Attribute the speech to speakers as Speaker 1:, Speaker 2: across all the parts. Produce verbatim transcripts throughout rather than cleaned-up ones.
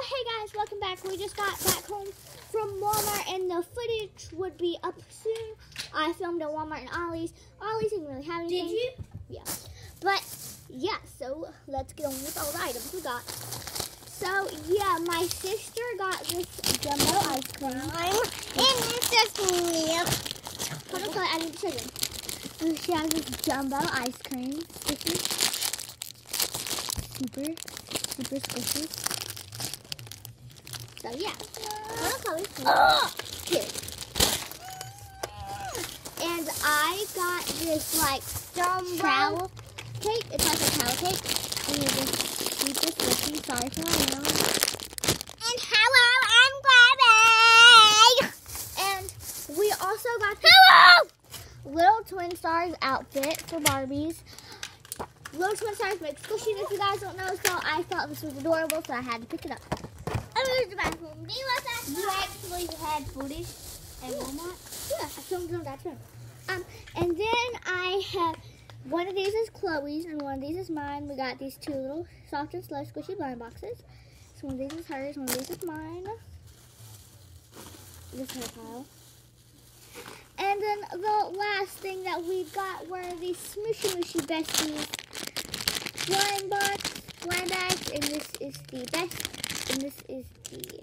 Speaker 1: Hey guys, welcome back. We just got back home from Walmart and the footage would be up soon. I filmed at Walmart and Ollie's. Ollie's didn't really have anything.
Speaker 2: Did you?
Speaker 1: Yeah. But yeah, so let's get on with all the items we got. So yeah, my sister got this jumbo ice cream.
Speaker 2: And it's just me.
Speaker 1: Hold on, Chloe, I need to show you. So she has this jumbo ice cream. Sticky. Super, super squishy. So yeah. Hold on, Chloe.
Speaker 2: Oh.
Speaker 1: Here. And I got this like trowel cake. It's like a trowel cake. And it's just super squishy. Sorry for my nails.
Speaker 2: And hello, I'm Gabby.
Speaker 1: And we also got this
Speaker 2: Hello.
Speaker 1: Little Twin Stars outfit for Barbies. Little Twin Stars make squishies if you guys don't know, so I thought this was adorable, so I had to pick it up.
Speaker 2: I'm in the bathroom. Do you want that? You actually had footage at Walmart?
Speaker 1: Yeah, I filmed it on that too. Um, and then I have, one of these is Chloe's and one of these is mine. We got these two little soft and slow squishy blind boxes. So one of these is hers, one of these is mine. This is her pile. And then the last thing that we got were these Smooshy Mooshy Besties blind box, blind bags, and this is the best, and this is the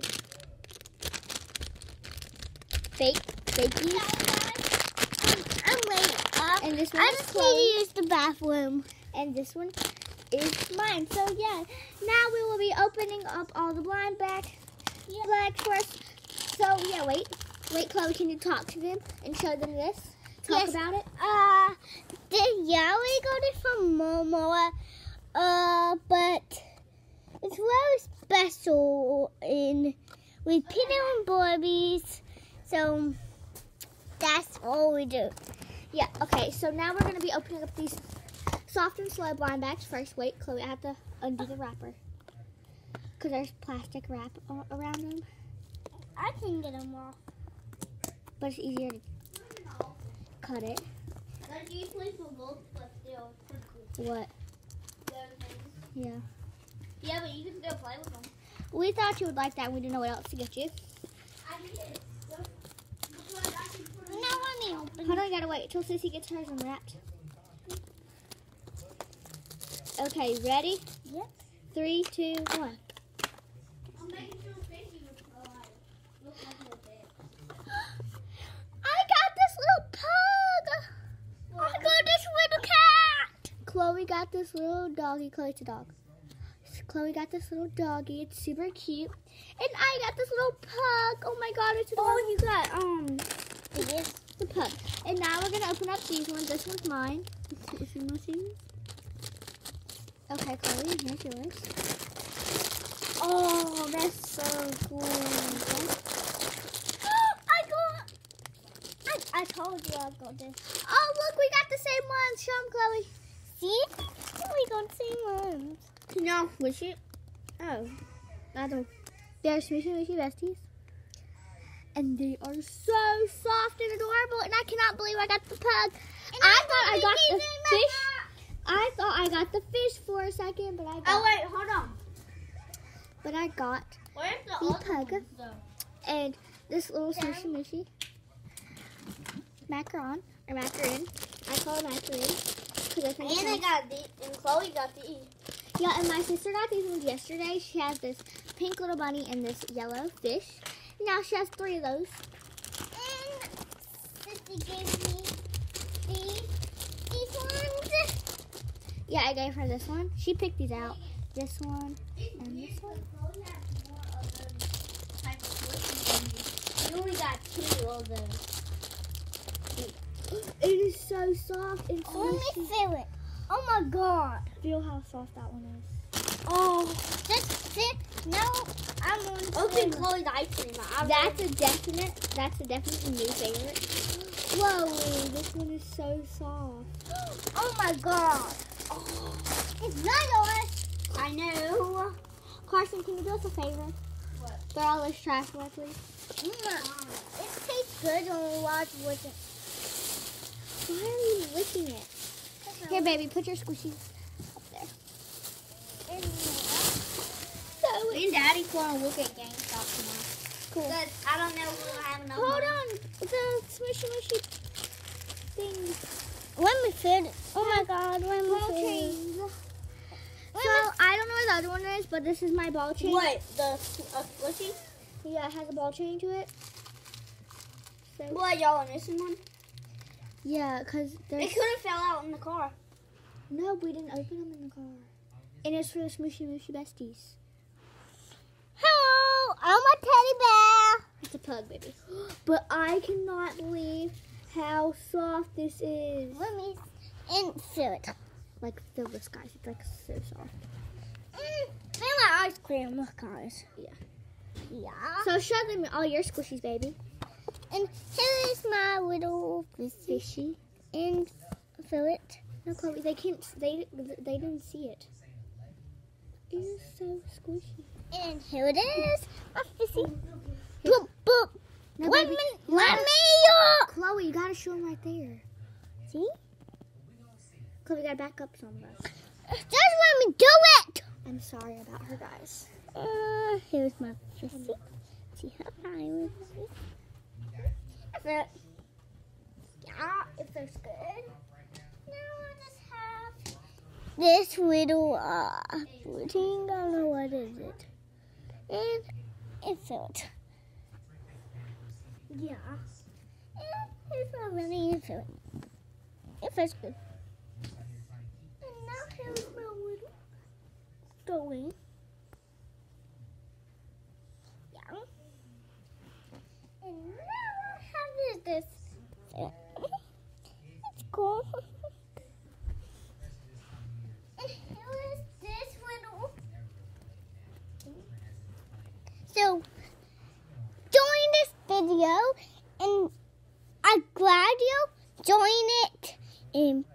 Speaker 1: fake, fakey.
Speaker 2: I'm late up.
Speaker 1: And this one
Speaker 2: I
Speaker 1: is
Speaker 2: just need
Speaker 1: Chloe.
Speaker 2: to use the bathroom.
Speaker 1: And this one is mine. So yeah, now we will be opening up all the blind bag
Speaker 2: Yep.
Speaker 1: bags for us. So yeah, wait. Wait, Chloe, can you talk to them and show them this? Talk
Speaker 2: Yes.
Speaker 1: about it.
Speaker 2: Uh, the, yeah, we got it from Momo. Uh, but it's very special in with Peter and Barbies. So that's all we do.
Speaker 1: Yeah, okay, so now we're going to be opening up these soft and slow blind bags first. Wait, Chloe, I have to undo the wrapper. Because there's plastic wrap a- around them.
Speaker 2: I can get them off.
Speaker 1: But it's easier to cut it.
Speaker 2: That's usually for both, but still pretty
Speaker 1: What?
Speaker 2: cool.
Speaker 1: Yeah.
Speaker 2: Yeah, but you can still play with them.
Speaker 1: We thought you would like that. We didn't know what else to get you.
Speaker 2: I did. Now let me open.
Speaker 1: Hold on, you gotta wait until Sissy gets hers unwrapped. Okay, ready?
Speaker 2: Yep.
Speaker 1: Three, two, one.
Speaker 2: I'm making sure Stacy was alive. Look like her bed.
Speaker 1: I got this little pug.
Speaker 2: I got this little cat.
Speaker 1: Chloe got this little doggy. Chloe's a dog. Chloe got this little doggy. It's super cute. And I got this little pug. Oh my god, it's adorable.
Speaker 2: Oh, you got um.
Speaker 1: This the pug. And now we're gonna open up these ones. This one's mine. Let's see my shoes. Okay, Chloe, here's yours. Oh, that's so cool.
Speaker 2: I got. I, I told you I got this.
Speaker 1: Oh, look, we got the same ones. Show them, Chloe.
Speaker 2: See? We got the same ones.
Speaker 1: No, was she? Oh, I don't. They're Smooshy Mooshy Besties. And they are so soft and adorable. And I cannot believe I got the pug.
Speaker 2: And
Speaker 1: I,
Speaker 2: I
Speaker 1: thought I got the
Speaker 2: in my
Speaker 1: fish. I thought I got the fish for a second, but I got.
Speaker 2: Oh wait, hold on.
Speaker 1: But I got
Speaker 2: Where's the,
Speaker 1: The
Speaker 2: other
Speaker 1: pug.
Speaker 2: ones, though?
Speaker 1: and this little Smooshy Mooshy macaron or macaron. I call it macaron because I think.
Speaker 2: And I
Speaker 1: it's
Speaker 2: got these, and Chloe got these.
Speaker 1: Yeah, and my sister got these ones yesterday. She has this pink little bunny and this yellow fish. Now she has three of those.
Speaker 2: And Sissy gave me these, these ones.
Speaker 1: Yeah, I gave her this one. She picked these out. This one and this one.
Speaker 2: Chloe has more of those type of squishies than me. You only got two of those.
Speaker 1: It is so soft and
Speaker 2: Let me
Speaker 1: squishy.
Speaker 2: feel it. Oh my god.
Speaker 1: Feel how soft that one is.
Speaker 2: Oh, just sit. No, I'm on.
Speaker 1: Open
Speaker 2: Chloe's ice cream.
Speaker 1: That's a definite. That's a definite new favorite. Chloe, this one is so soft.
Speaker 2: Oh my god. Oh. It's not yours. I know.
Speaker 1: Carson, can you do us a favor?
Speaker 2: What?
Speaker 1: Throw all this trash away, please.
Speaker 2: Mm. It tastes good when we watch with it.
Speaker 1: Why are you licking it? Here, baby, put your squishies up there.
Speaker 2: And
Speaker 1: So Me and Daddy going to look at GameStop tomorrow.
Speaker 2: Cool.
Speaker 1: Because I don't know if we'll have enough
Speaker 2: Hold
Speaker 1: money.
Speaker 2: on. The smushy mushy thing. Let me fit. Oh my god. Let me
Speaker 1: Ball
Speaker 2: fit.
Speaker 1: chains.
Speaker 2: Let
Speaker 1: So, I don't know where the other one is, but this is my ball chain.
Speaker 2: What? The uh, slushy?
Speaker 1: Yeah, it has a ball chain to it. So,
Speaker 2: What, y'all are missing one?
Speaker 1: yeah, because there's...
Speaker 2: It could have fell out in the car.
Speaker 1: No, we didn't open them in the car. And it's for the Smooshy Mooshy Besties.
Speaker 2: Hello, I'm a teddy bear.
Speaker 1: It's a pug, baby. But I cannot believe how soft this is.
Speaker 2: Let me and feel it.
Speaker 1: Like, feel this, guys. It's like so soft.
Speaker 2: Mm, feel my ice cream, look, guys.
Speaker 1: Yeah.
Speaker 2: Yeah.
Speaker 1: So show them all your squishies, baby.
Speaker 2: And here is my little fishy.
Speaker 1: Fishy.
Speaker 2: And feel it.
Speaker 1: No, Chloe, they can't. They they didn't see it. It is so squishy.
Speaker 2: And here it is, my fishy. Boop, boop.
Speaker 1: No,
Speaker 2: Let
Speaker 1: baby.
Speaker 2: me, let me up.
Speaker 1: Chloe, you gotta show them right there.
Speaker 2: See?
Speaker 1: Chloe, you gotta back up some of us.
Speaker 2: Just let me do it.
Speaker 1: I'm sorry about her, guys.
Speaker 2: Uh, here's my fishy. See how fine it is. If it, yeah, it feels good. Now I just have this little uh routine. I don't know what is it. And it felt.
Speaker 1: Yeah.
Speaker 2: And it's not really it felt. It feels good. And now here's my little toy. Yeah. And now I have this. It's cool. And here is this little. So, join this video, and I'm glad you join it. And